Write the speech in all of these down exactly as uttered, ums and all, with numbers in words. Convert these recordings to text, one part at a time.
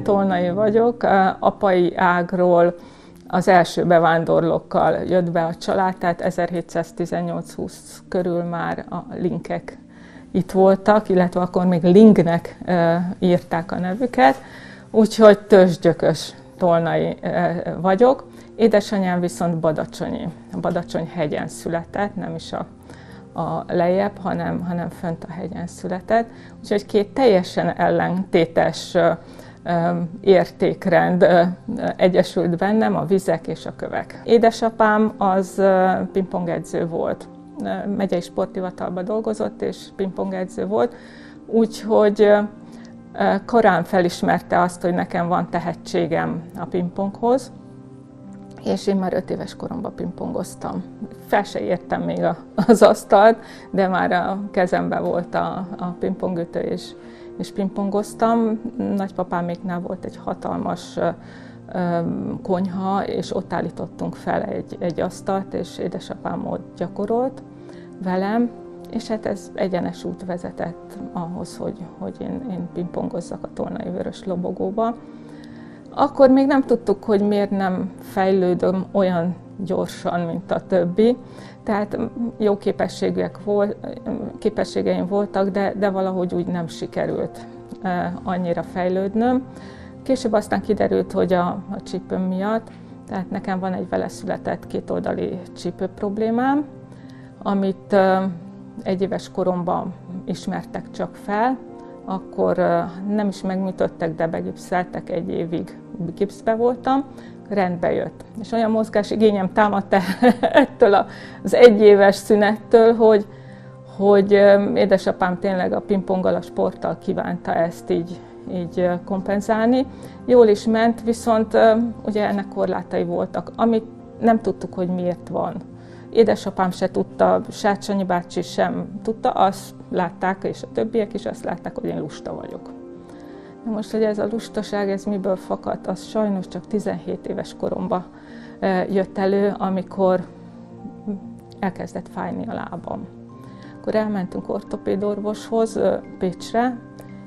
tolnai vagyok, apai ágról az első bevándorlókkal jött be a család, tehát ezerhétszáztizennyolc húsz körül már a linkek itt voltak, illetve akkor még Lingnek írták a nevüket, úgyhogy tőzsgyökös tolnai vagyok. Édesanyám viszont badacsonyi, a Badacsony hegyen született, nem is a, a lejjebb, hanem, hanem fönt a hegyen született. Úgyhogy két teljesen ellentétes értékrend egyesült bennem, a vizek és a kövek. Édesapám az pingpongedző volt, megyei sporthivatalban dolgozott és pingpongedző volt, úgyhogy korán felismerte azt, hogy nekem van tehetségem a pingponghoz, és én már öt éves koromban pingpongoztam. Fel se értem még az asztalt, de már a kezemben volt a, a pingpongütő, és, és pingpongoztam. Nagypapáméknál volt egy hatalmas ö, ö, konyha, és ott állítottunk fel egy, egy asztalt, és édesapám ott gyakorolt velem, és hát ez egyenes út vezetett ahhoz, hogy, hogy én, én pingpongozzak a Tolnai Vörös Lobogóba. Akkor még nem tudtuk, hogy miért nem fejlődöm olyan gyorsan, mint a többi. Tehát jó képességek volt, képességeim voltak, de, de valahogy úgy nem sikerült annyira fejlődnöm. Később aztán kiderült, hogy a, a csípőm miatt, tehát nekem van egy vele született kétoldali csípő problémám, amit egy éves koromban ismertek csak fel, akkor nem is megműtöttek, de begipszeltek, egy évig gipszbe voltam, rendbe jött. És olyan mozgásigényem támadt ettől az egyéves szünettől, hogy, hogy édesapám tényleg a pingponggal, a sporttal kívánta ezt így, így kompenzálni. Jól is ment, viszont ugye ennek korlátai voltak, amit nem tudtuk, hogy miért van. Édesapám se tudta, Sácsonyi bácsi sem tudta, azt látták, és a többiek is azt látták, hogy én lusta vagyok. Na most, hogy ez a lustaság, ez miből fakadt, az sajnos csak tizenhét éves koromban jött elő, amikor elkezdett fájni a lábam. Akkor elmentünk ortopédorvoshoz Pécsre,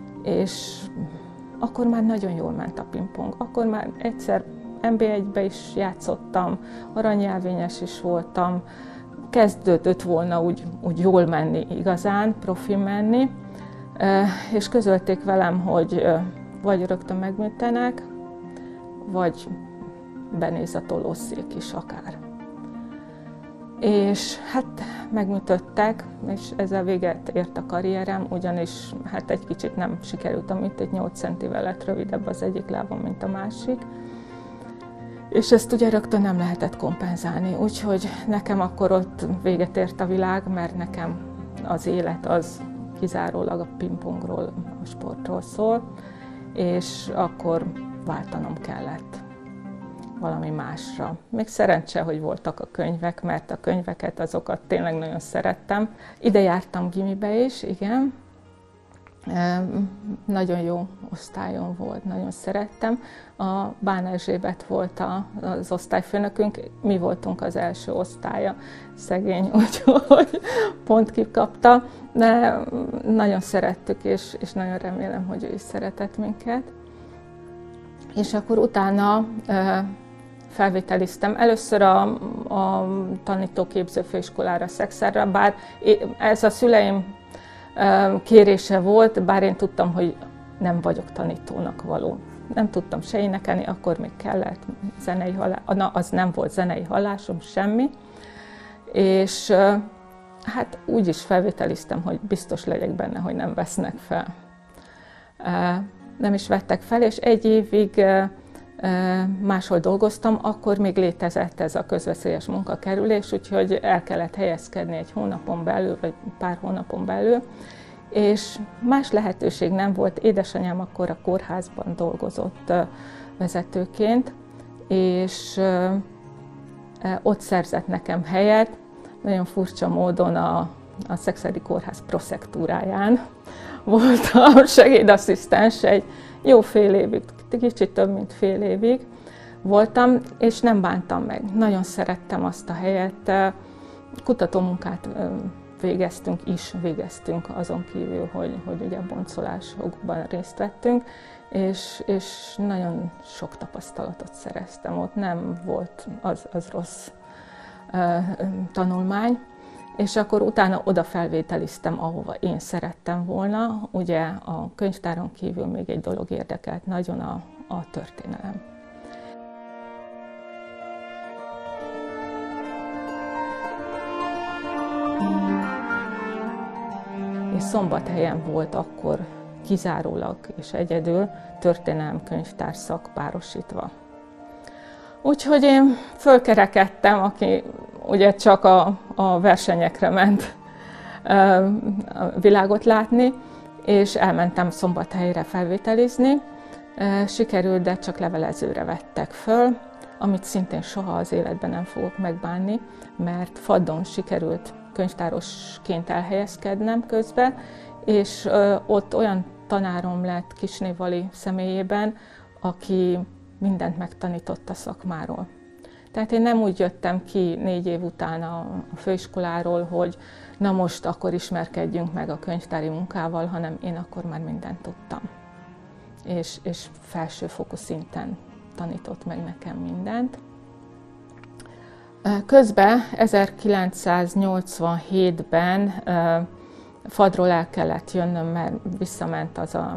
és akkor már nagyon jól ment a pingpong. Akkor már egyszer en bé egybe is játszottam, aranyjelvényes is voltam, kezdődött volna úgy, úgy jól menni igazán, profi menni, és közölték velem, hogy vagy rögtön megműtenek, vagy benéz a tolószék is akár. És hát megműtöttek, és ezzel véget ért a karrierem, ugyanis hát egy kicsit nem sikerült a műtét, nyolc centivel lett rövidebb az egyik lábam, mint a másik. És ezt ugye rögtön nem lehetett kompenzálni, úgyhogy nekem akkor ott véget ért a világ, mert nekem az élet az kizárólag a pingpongról, a sportról szól, és akkor váltanom kellett valami másra. Még szerencse, hogy voltak a könyvek, mert a könyveket, azokat tényleg nagyon szerettem. Ide jártam gimibe is, igen. Nagyon jó osztályon volt, nagyon szerettem. A Bán Erzsébet volt az osztályfőnökünk, mi voltunk az első osztálya, szegény, úgyhogy pont kikapta, de nagyon szerettük, és, és nagyon remélem, hogy ő is szeretett minket. És akkor utána felvételiztem. Először a, a tanítóképző főiskolára, Szexárra, bár ez a szüleim kérése volt, bár én tudtam, hogy nem vagyok tanítónak való. Nem tudtam se énekelni, akkor még kellett zenei hallás, na, az nem volt zenei hallásom, semmi. És hát úgy is felvételiztem, hogy biztos legyek benne, hogy nem vesznek fel. Nem is vettek fel, és egy évig máshol dolgoztam, akkor még létezett ez a közveszélyes munkakerülés, úgyhogy el kellett helyezkedni egy hónapon belül, vagy pár hónapon belül, és más lehetőség nem volt. Édesanyám akkor a kórházban dolgozott vezetőként, és ott szerzett nekem helyet, nagyon furcsa módon a, a Szexádi Kórház proszektúráján voltam segédasszisztens egy jó fél évig, kicsit több, mint fél évig voltam, és nem bántam meg. Nagyon szerettem azt a helyet, kutatómunkát végeztünk, is végeztünk azon kívül, hogy, hogy ugye boncolásokban részt vettünk, és, és nagyon sok tapasztalatot szereztem ott, nem volt az, az rossz uh, tanulmány, és akkor utána oda felvételiztem, ahova én szerettem volna. Ugye a könyvtáron kívül még egy dolog érdekelt, nagyon a, a történelem. És Szombathelyen volt akkor kizárólag és egyedül történelemkönyvtár szak párosítva. Úgyhogy én fölkerekedtem, aki ugye csak a, a versenyekre ment a világot látni, és elmentem Szombathelyre felvételizni. Sikerült, de csak levelezőre vettek föl, amit szintén soha az életben nem fogok megbánni, mert Faddon sikerült könyvtárosként elhelyezkednem közben, és ott olyan tanárom lett Kisné Vali személyében, aki mindent megtanított a szakmáról. Tehát én nem úgy jöttem ki négy év után a főiskoláról, hogy na most akkor ismerkedjünk meg a könyvtári munkával, hanem én akkor már mindent tudtam. És, és felsőfokú szinten tanított meg nekem mindent. Közben ezerkilencszáznyolcvanhétben Faddról el kellett jönnöm, mert visszament az a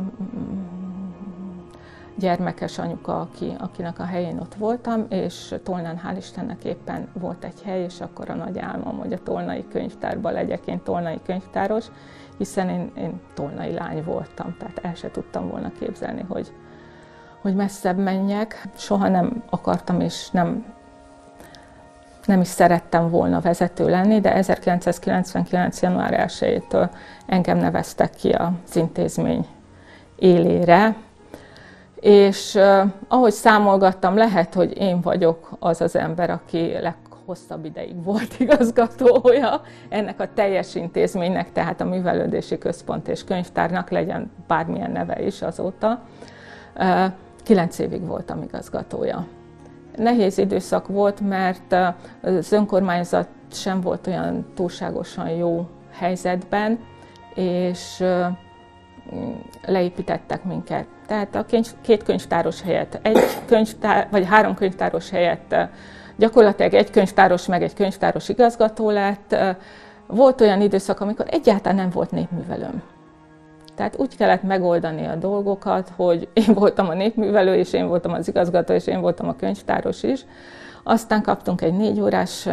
gyermekes anyuka, aki, akinek a helyén ott voltam, és Tolnán hál' Istennek éppen volt egy hely, és akkor a nagy álmom, hogy a tolnai könyvtárban legyek én tolnai könyvtáros, hiszen én, én tolnai lány voltam, tehát el se tudtam volna képzelni, hogy, hogy messzebb menjek. Soha nem akartam, és nem, nem is szerettem volna vezető lenni, de ezerkilencszázkilencvenkilenc. január elsejétől engem neveztek ki az intézmény élére, és uh, ahogy számolgattam, lehet, hogy én vagyok az az ember, aki leghosszabb ideig volt igazgatója ennek a teljes intézménynek, tehát a Művelődési Központ és Könyvtárnak, legyen bármilyen neve is azóta. Uh, kilenc évig voltam igazgatója. Nehéz időszak volt, mert uh, az önkormányzat sem volt olyan túlságosan jó helyzetben, és uh, leépítettek minket. Tehát a könyv, két könyvtáros helyett, egy könyvtár, vagy három könyvtáros helyett gyakorlatilag egy könyvtáros meg egy könyvtáros igazgató lett. Volt olyan időszak, amikor egyáltalán nem volt népművelőm. Tehát úgy kellett megoldani a dolgokat, hogy én voltam a népművelő, és én voltam az igazgató, és én voltam a könyvtáros is. Aztán kaptunk egy négy órás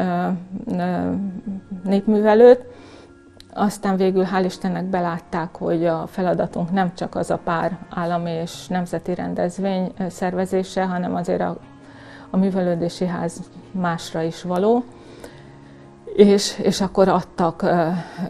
népművelőt, aztán végül hál' Istennek belátták, hogy a feladatunk nem csak az a pár állami és nemzeti rendezvény szervezése, hanem azért a, a művelődési ház másra is való. És, és akkor adtak uh,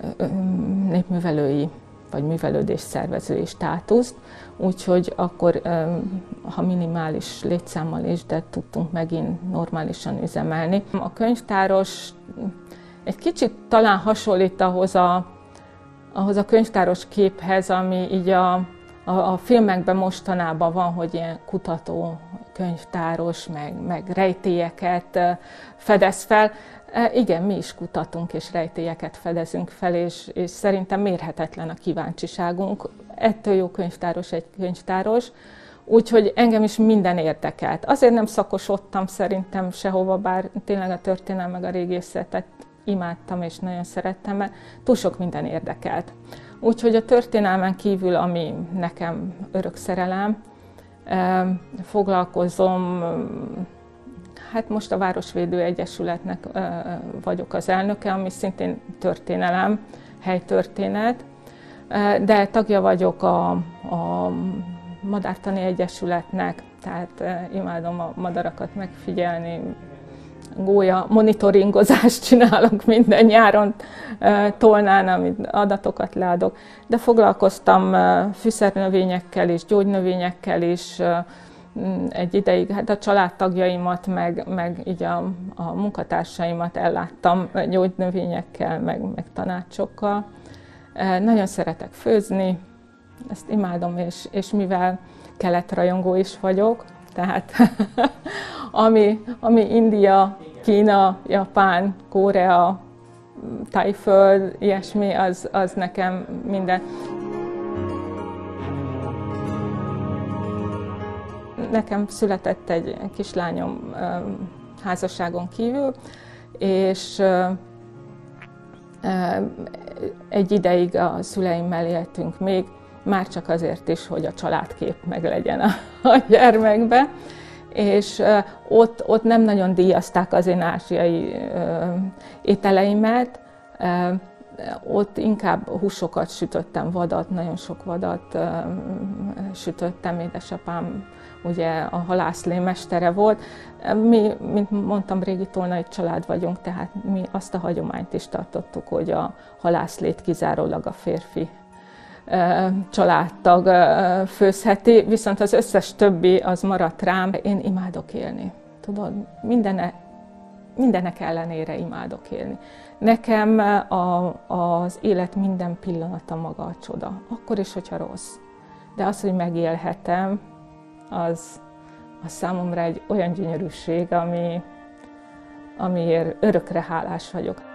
népművelői vagy művelődés szervezői státuszt, úgyhogy akkor, um, ha minimális létszámmal is, de tudtunk megint normálisan üzemelni. A könyvtáros egy kicsit talán hasonlít ahhoz a, ahhoz a könyvtáros képhez, ami így a, a, a filmekben mostanában van, hogy ilyen kutató könyvtáros, meg, meg rejtélyeket fedez fel. Igen, mi is kutatunk és rejtélyeket fedezünk fel, és, és szerintem mérhetetlen a kíváncsiságunk. Ettől jó könyvtáros egy könyvtáros, úgyhogy engem is minden érdekelt. Azért nem szakosodtam szerintem sehova, bár tényleg a történelem meg a régészetet imádtam és nagyon szerettem, mert túl sok minden érdekelt. Úgyhogy a történelmen kívül, ami nekem örök szerelem, foglalkozom, hát most a Városvédő Egyesületnek vagyok az elnöke, ami szintén történelem, helytörténet, de tagja vagyok a, a Madártani Egyesületnek, tehát imádom a madarakat megfigyelni, gólya monitoringozást csinálok minden nyáron Tolnán, amit adatokat leadok, de foglalkoztam fűszernövényekkel és gyógynövényekkel is egy ideig, hát a családtagjaimat, meg, meg így a, a munkatársaimat elláttam gyógynövényekkel, meg, meg tanácsokkal. Nagyon szeretek főzni, ezt imádom, és, és mivel keletrajongó is vagyok, tehát ami, ami India, Kína, Japán, Korea, Tájföld, ilyesmi, az, az nekem minden. Nekem született egy kislányom házasságon kívül, és egy ideig a szüleimmel éltünk még, már csak azért is, hogy a családkép meglegyen a, a gyermekbe. És ott, ott nem nagyon díjazták az én ázsiai ételeimet, ott inkább húsokat sütöttem, vadat, nagyon sok vadat sütöttem, édesapám ugye a halászlé mestere volt. Mi, mint mondtam, régi tolnai család vagyunk, tehát mi azt a hagyományt is tartottuk, hogy a halászlét kizárólag a férfi családtag főzheti, viszont az összes többi az maradt rám. Én imádok élni, tudod, mindene, mindenek ellenére imádok élni. Nekem a, az élet minden pillanata maga a csoda, akkor is, hogyha rossz. De az, hogy megélhetem, az, az számomra egy olyan gyönyörűség, ami, amiért örökre hálás vagyok.